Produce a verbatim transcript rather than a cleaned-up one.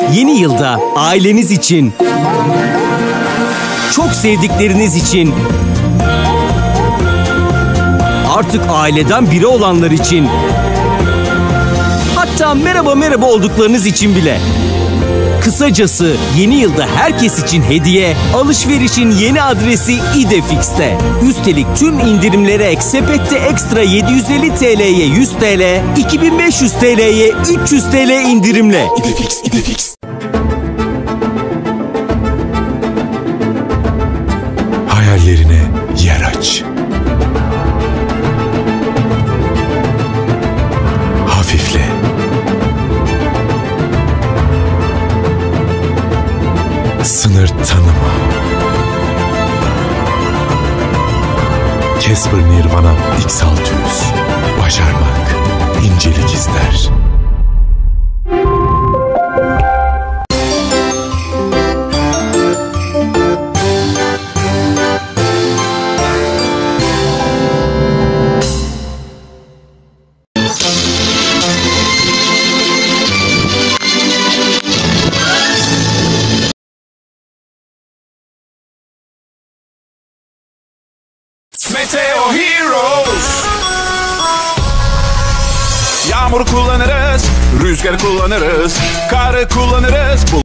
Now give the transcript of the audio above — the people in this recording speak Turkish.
Yeni yılda aileniz için, çok sevdikleriniz için, artık aileden biri olanlar için, hatta merhaba merhaba olduklarınız için bile. Kısacası yeni yılda herkes için hediye, alışverişin yeni adresi İdefix'te. Üstelik tüm indirimlere ek sepette ekstra yedi yüz elli TL'ye yüz TL, iki bin beş yüz TL'ye üç yüz TL indirimle. İdefix, İdefix. Hayallerine yer aç. Hafifle. Sınır tanıma. Casper Nirvana X altı yüz. Başarmak incelik ister. Meteo Heroes. Yağmur kullanırız, rüzgar kullanırız, karı kullanırız.